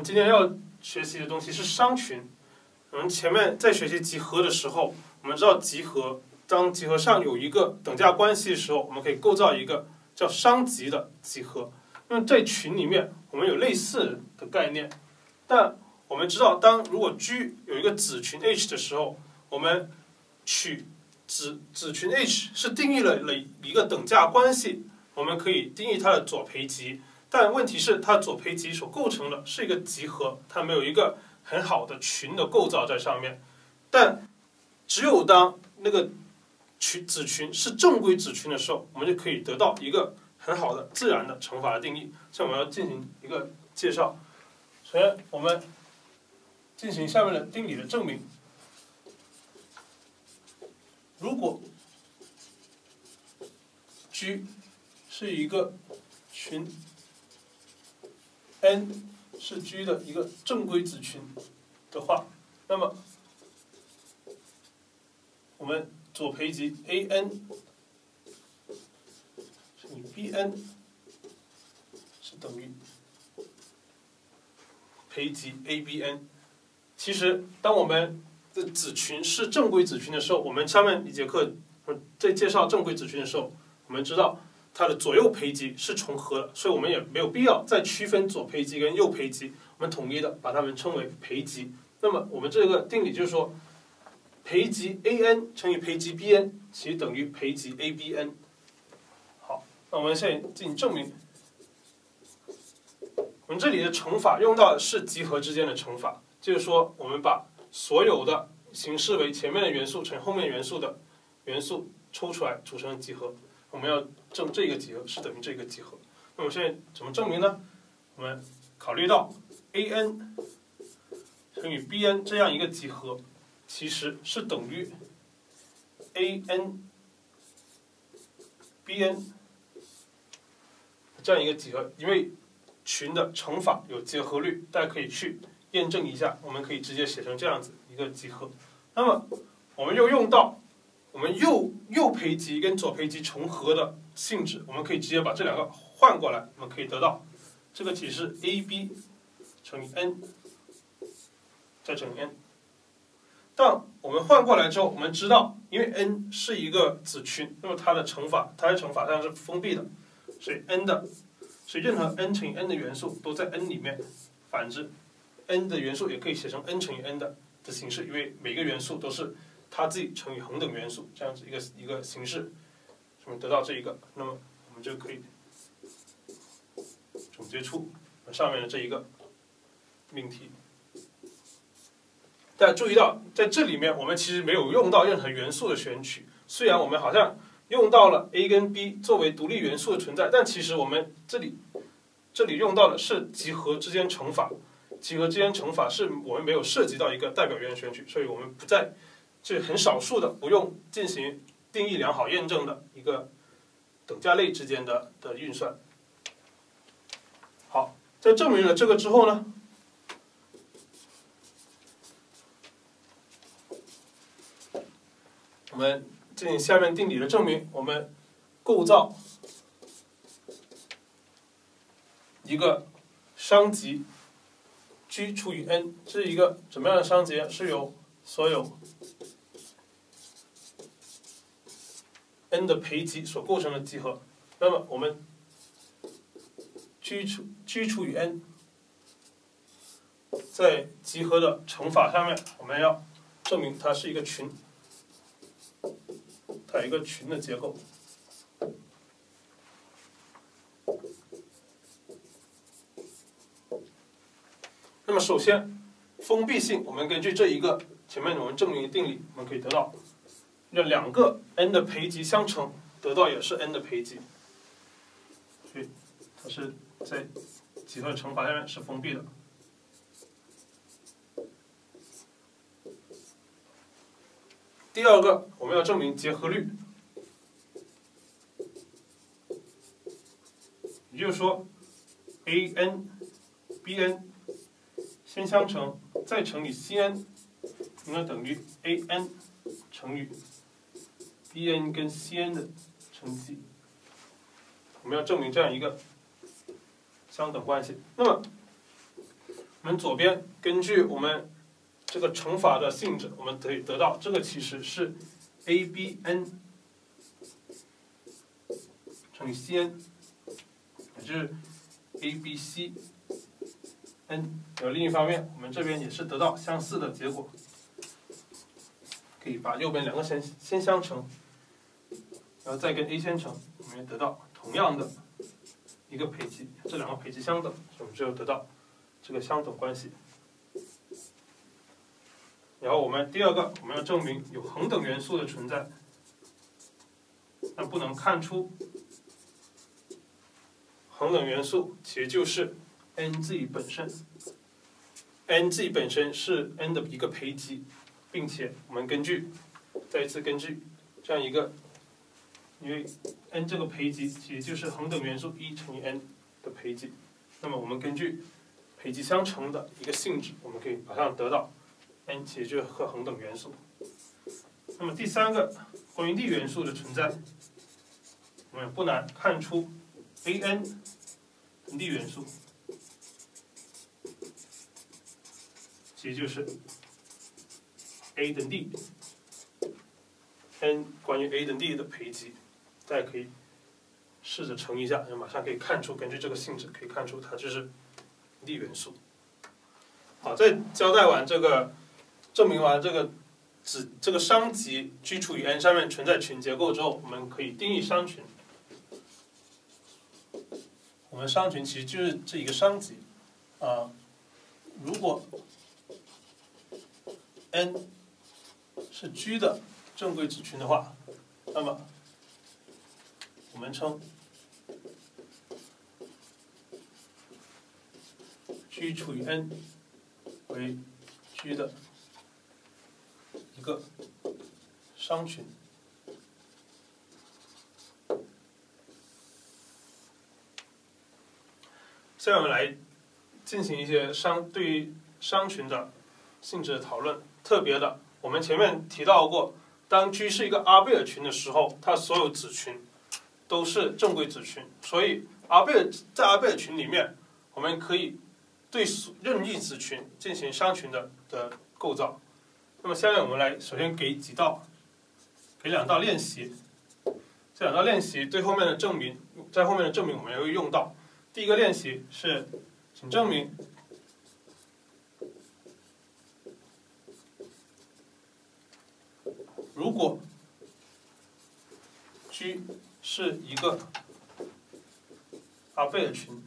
今天要学习的东西是商群。我们前面在学习集合的时候，我们知道集合，当集合上有一个等价关系的时候，我们可以构造一个叫商集的集合。那么在群里面，我们有类似的概念，但我们知道，如果 G 有一个子群 H 的时候，我们取子群 H 是定义了一个等价关系，我们可以定义它的左培集。但问题是，它左培集所构成的是一个集合，它没有一个很好的群的构造在上面。但只有当那个子群是正规子群的时候，我们就可以得到一个很好的自然的乘法的定义。这我们要进行一个介绍。首先，我们进行下面的定理的证明。如果 G 是一个群 N 是 G 的一个正规子群的话，那么我们左培集 AN 乘以 BN 是等于培集 ABN。其实，当我们的子群是正规子群的时候，我们下面一节课在介绍正规子群的时候，我们知道它的左右培集是重合的，所以我们也没有必要再区分左培集跟右培集，我们统一的把它们称为培集。那么我们这个定理就是说，培集 AN 乘以培集 BN 其实等于培集 ABN。好，那我们现在进行证明。我们这里的乘法用到的是集合之间的乘法，就是说我们把所有的形式为前面的元素乘后面元素的元素抽出来组成集合。我们要证这个集合是等于这个集合。那么现在怎么证明呢？我们考虑到 AN 乘以 BN 这样一个集合，其实是等于 AN BN 这样一个集合，因为群的乘法有结合律，大家可以去验证一下。我们可以直接写成这样子一个集合。那么我们又用到我们右培集跟左培集重合的性质，我们可以直接把这两个换过来，我们可以得到这个题是 AB 乘以 N 再乘以 N。当我们换过来之后，我们知道，因为 N 是一个子群，那么它的乘法它是封闭的，所以任何 n 乘以 n 的元素都在 n 里面。反之 ，n 的元素也可以写成 n 乘以 n 的形式，因为每个元素都是它自己乘以恒等元素，这样子一个形式，我们得到这一个，那么我们就可以总结出上面的这一个命题。大家注意到，在这里面我们其实没有用到任何元素的选取，虽然我们好像用到了 A 跟 B 作为独立元素的存在，但其实我们这里用到的是集合之间乘法。集合之间乘法是我们没有涉及到一个代表元选取，所以我们不在这很少数的不用进行定义良好验证的一个等价类之间的运算。好，在证明了这个之后呢，我们进行下面定理的证明。我们构造一个商集 G 除以 N， 这是一个怎么样的商集？是由所有 N 的培集所构成的集合。那么我们 G 除以 N 在集合的乘法上面，我们要证明它是一个群，它有一个群的结构。那么首先，封闭性，我们根据这一个前面我们证明的定理，我们可以得到，让两个 n 的培集相乘，得到也是 n 的培集，所以它是在集合乘法下面是封闭的。第二个，我们要证明结合律，也就是说 AN、BN 先相乘，再乘以 CN， 应该等于 AN 乘以 BN 跟 CN 的乘积。我们要证明这样一个相等关系。那么我我们左边根据我们这个乘法的性质，我们可以得到这个其实是 ABN 乘以 CN， 也就是 ABCN。另一方面，我们这边也是得到相似的结果，可以把右边两个先相乘，然后再跟 A 先乘，我们也得到同样的一个配积，这两个配积相等，所以我们就得到这个相等关系。然后我们第二个，我们要证明有恒等元素的存在，但不能看出恒等元素其实就是 n 自己本身 ，n 自己本身是 n 的一个配积，并且我们再一次根据这样一个，因为 n 这个配积其实就是恒等元素1乘以 n 的配积，那么我们根据配积相乘的一个性质，我们可以马上得到 n 其实就是和恒等元素。那么第三个，关于力元素的存在，我们也不难看出 an 力元素其实就是 a 等力 n 关于 a 等力的配积，大家可以试着乘一下，马上可以看出，根据这个性质可以看出它就是力元素。好，在交代完这个，证明完这个商集 G 除以 n 上面存在群结构之后，我们可以定义商群。我们商群其实就是这一个商集如果 n 是 G 的正规子群的话，那么我们称 G 除以 n 为 G 的一个商群。下面我们来进行一些对于商群的性质的讨论。特别的，我们前面提到过，当 G 是一个阿贝尔群的时候，它所有子群都是正规子群，所以在阿贝尔群里面，我们可以对任意子群进行商群的构造。那么下面我们首先给两道练习，这两道练习在后面的证明我们也会用到。第一个练习是，请证明如果 G 是一个阿贝尔群，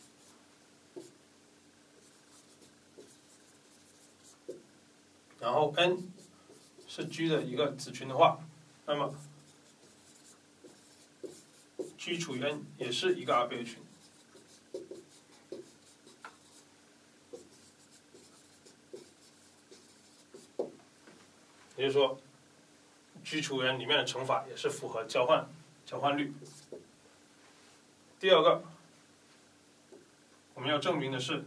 然后 n 是 G 的一个子群的话，那么 G 除以 n 也是一个阿贝尔群。也就是说 ，G 除以 n 里面的乘法也是符合交换律。第二个，我们要证明的是，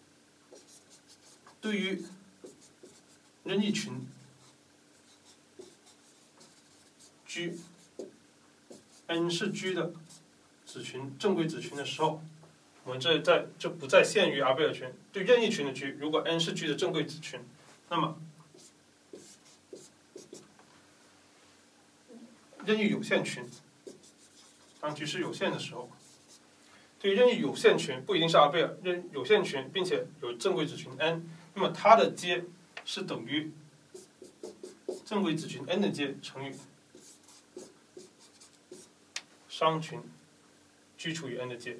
对于任意群 G n 是 G 的子群正规子群的时候，我们这不再限于阿贝尔群。对任意群的 G， 如果 n 是 G 的正规子群，那么任意有限群，当 G 是有限的时候，对于任意有限群不一定是阿贝尔，有限群并且有正规子群 n， 那么它的阶是等于正规子群 n 的阶乘以商群 G 除以 n 的阶。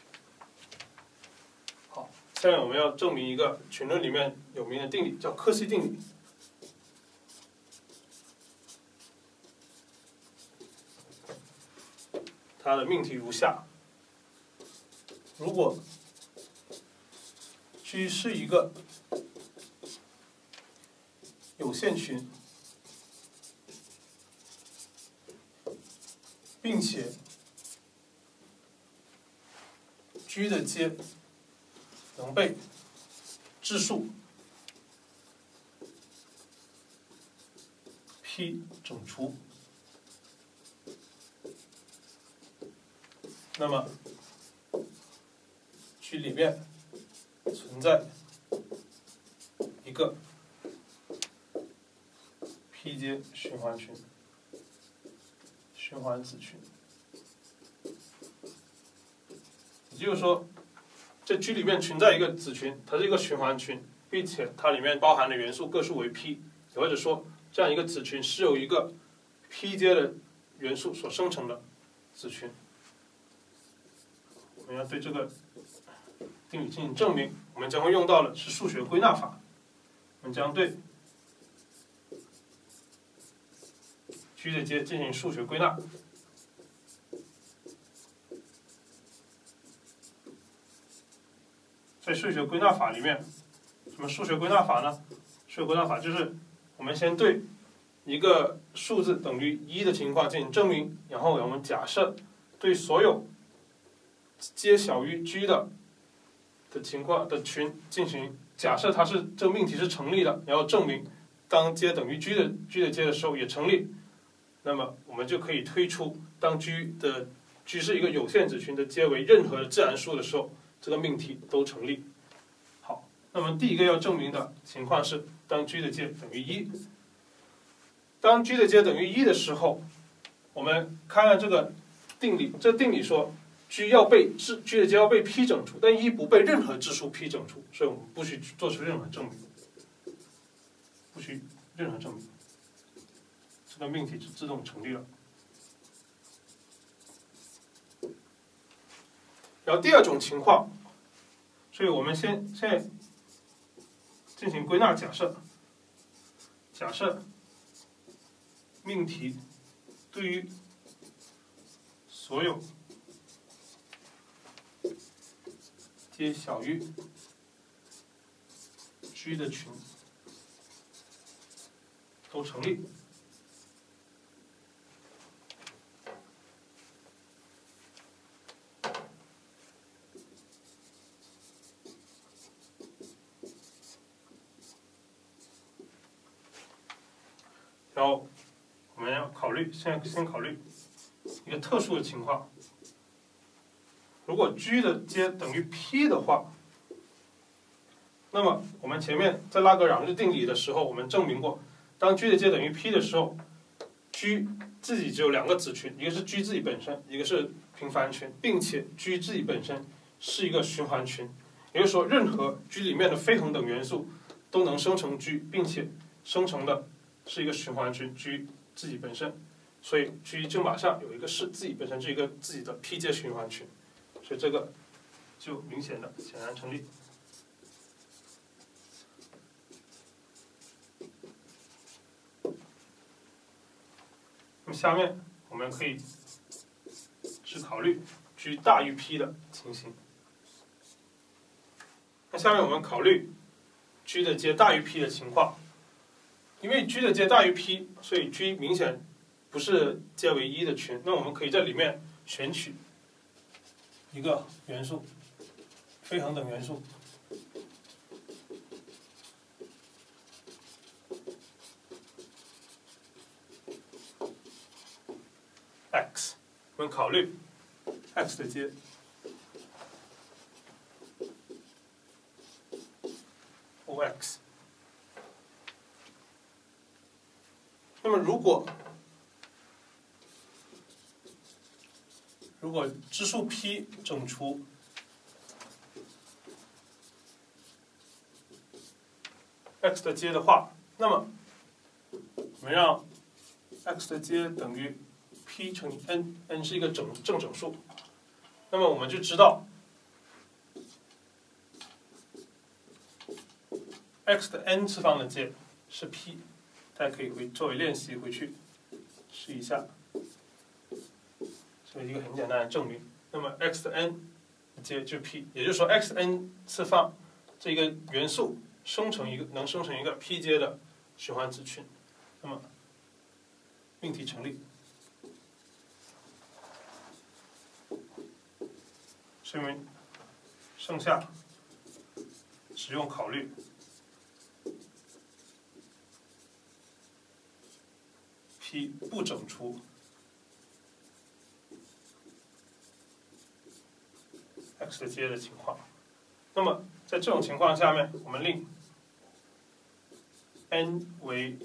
好，下面我们要证明一个群论里面有名的定理，叫柯西定理。它的命题如下：如果 G 是一个有限群，并且 G 的阶能被质数 P 整除，那么G 里面存在个 P 阶循环群、循环子群。也就是说，这 G 里面存在一个子群，它是一个循环群，并且它里面包含的元素个数为 P， 也或者说这样一个子群是由一个 P 阶的元素所生成的子群。我们要对这个定理进行证明，我们将会用到的是数学归纳法。我们将对 G 的阶进行数学归纳。在数学归纳法里面，什么数学归纳法呢？数学归纳法就是我们先对一个数字等于1的情况进行证明，然后我们假设对所有阶小于 G 的情况的群进行假设，它是这个命题是成立的，然后证明当阶等于 G 的阶的时候也成立，那么我们就可以推出当 G 是一个有限子群的阶为任何的自然数的时候，这个命题都成立。好，那么第一个要证明的情况是当 G 的阶等于1。当 G 的阶等于1的时候，我们看看这个定理，这定理说 G 的阶要被 P 整除，但1不被任何质数 P 整除，所以我们不需做出任何证明，这个命题就自动成立了。然后第二种情况，所以我们现在进行归纳假设，命题对于所有阶小于 G 的群都成立。然后我们要先考虑一个特殊的情况，如果 G 的阶等于 P 的话，那么我们前面在拉格朗日定理的时候，我们证明过，当 G 的阶等于 P 的时候 ，G 自己只有2个子群，一个是 G 自己本身，一个是平凡群，并且 G 自己本身是一个循环群，也就是说，任何 G 里面的非恒等元素都能生成 G， 并且生成的是一个循环群 G 自己本身，所以 G 正马上有一个是自己本身是一个自己的 P 阶循环群，所以这个就明显的显然成立。那么下面我们可以只考虑 G 大于 P 的情形。那下面我们考虑 G 的阶大于 P 的情况。因为 G 的阶大于 P， 所以 G 明显不是阶为1的群。那我们可以在里面选取一个元素，非恒等元素 x， 我们考虑 x 的阶OX。那么如果质数 P 整除 x 的阶的话，那么我们让 x 的阶等于 P 乘以 n，n 是一个正整数，那么我们就知道 x 的 n 次方的阶是 P。大家可以作为练习回去试一下，这是一个很简单的证明。那么 x 的 n 阶就是 P， 也就是说 x n 次方这个元素能生成一个 P 阶的循环子群，那么命题成立。所以我们剩下只用考虑P 不整除 x 的阶的情况。那么在这种情况下面，我们令 n 为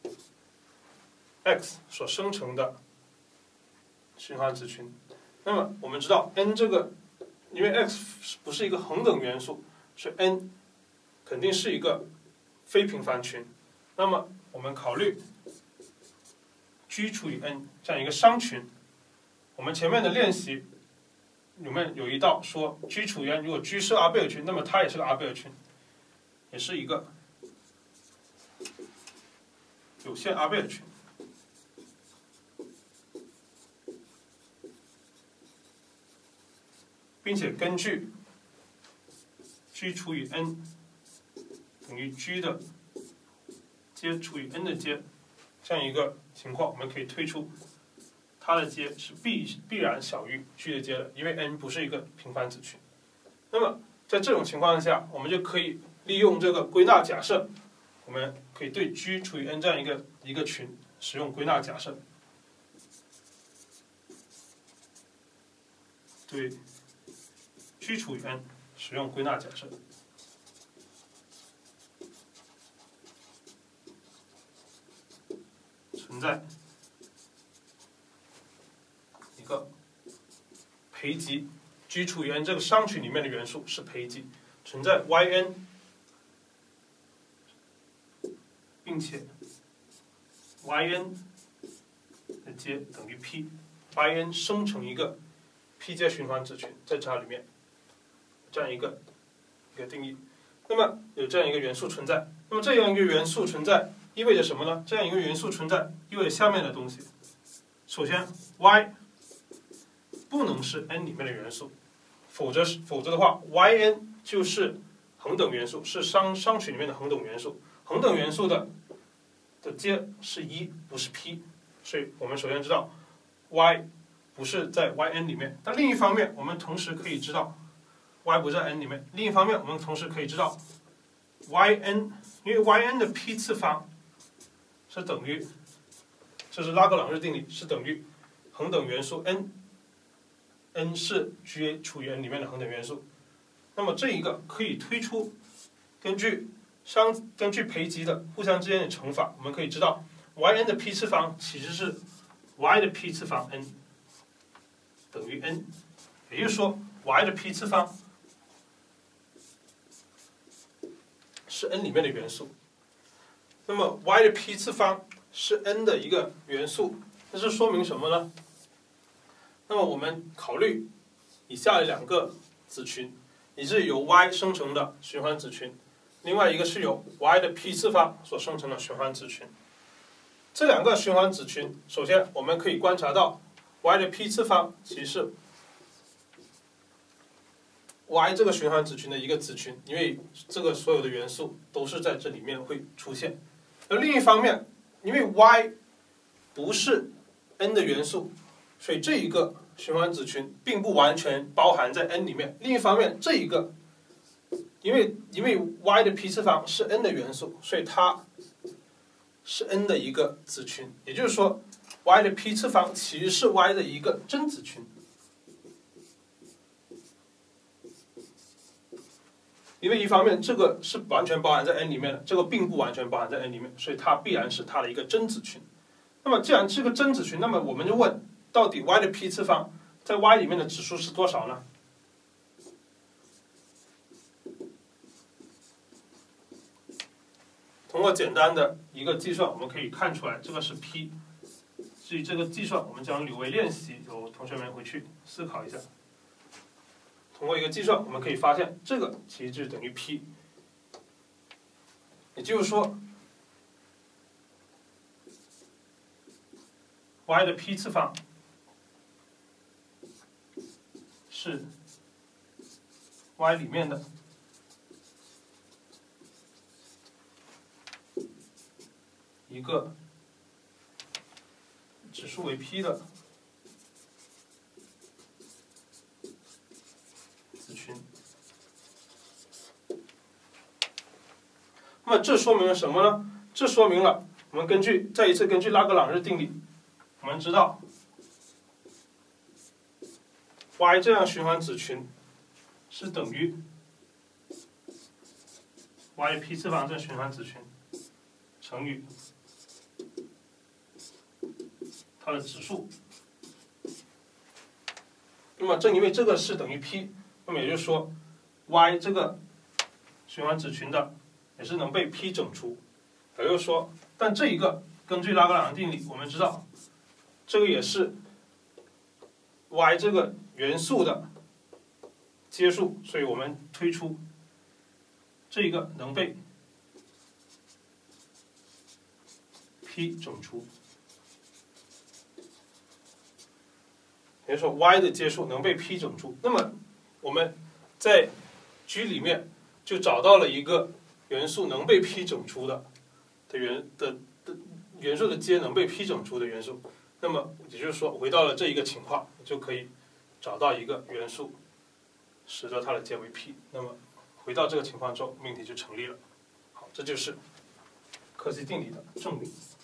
x 所生成的循环子群。那么我们知道 n 这个，因为 x 不是一个恒等元素，所以 n 肯定是一个非平凡群。那么我们考虑 G 除以 n 这样一个商群，我们前面的练习里面有一道说 G 除以 n， 如果 G 是阿贝尔群，那么它也是个阿贝尔群，也是一个有限阿贝尔群。并且根据 G 除以 n 等于 G 的阶除以 n 的阶这样一个情况，我们可以推出它的阶是必然小于 G 的阶的，因为 n 不是一个平凡子群。那么在这种情况下，我们就可以利用这个归纳假设，我们可以对 G 除以 n 这样一个群使用归纳假设，对 G 除以 n 使用归纳假设。存在一个培集 G 除以 n 这个商群里面的元素是培集，存在 yn， 并且 yn 的阶等于 p，yn 生成一个 p 阶循环子群，在这里面这样一个定义。那么有这样一个元素存在，那么这样一个元素存在意味着什么呢？这样一个元素存在意味着下面的东西。首先 y 不能是 n 里面的元素，否则的话 yn 就是恒等元素，是商群里面的恒等元素。恒等元素的阶是1，不是 p， 所以我们首先知道 y 不是在 yn 里面。但另一方面，我们同时可以知道 y 不在 n 里面。另一方面，我们同时可以知道 yn， 因为 yn 的 p 次方是等于，这是拉格朗日定理，是等于恒等元素 n 是 G 除以 n 里面的恒等元素。那么这一个可以推出，根据培集的互相之间的乘法，我们可以知道 yn 的 p 次方其实是 y 的 p 次方 n 等于 n， 也就是说 y 的 p 次方是 n 里面的元素。那么 y 的 p 次方是 n 的一个元素，那这说明什么呢？那么我们考虑以下的两个子群，一是由 y 生成的循环子群，另外一个是由 y 的 p 次方所生成的循环子群。这两个循环子群，首先我们可以观察到 y 的 p 次方其实是 y 这个循环子群的一个子群，因为这个所有的元素都是在这里面会出现。而另一方面，因为 y 不是 n 的元素，所以这一个循环子群并不完全包含在 n 里面。另一方面，这一个因为 y 的 p 次方是 n 的元素，所以它是 n 的一个子群。也就是说 y 的 p 次方其实是 y 的一个真子群。因为一方面这个是完全包含在 n 里面的，这个并不完全包含在 n 里面，所以它必然是它的一个真子群。那么既然是个真子群，那么我们就问，到底 y 的 p 次方在 y 里面的指数是多少呢？通过简单的一个计算，我们可以看出来这个是 p。至于这个计算，我们将留为练习，有同学们回去思考一下。通过一个计算，我们可以发现这个其实就等于 p， 也就是说 y 的 p 次方是 y 里面的一个指数为 p 的子群。那么这说明了什么呢？这说明了我们再一次根据拉格朗日定理，我们知道 y 这样循环子群是等于 y 的 p 次方这循环子群乘以它的指数。那么正因为这个是等于 P， 那么也就是说 Y 这个循环子群的也是能被 P 整除。也就是说，但这一个根据拉格朗日定理，我们知道这个也是 Y 这个元素的阶数，所以我们推出这个能被 P 整除。也就是说 y 的阶数能被 P 整除，那么我们在 G 里面就找到了一个元素能被 P 整除的元素的阶能被 P 整除的元素。那么也就是说，回到了这一个情况，就可以找到一个元素，使得它的阶为 P。那么回到这个情况之后，命题就成立了。好，这就是柯西定理的证明。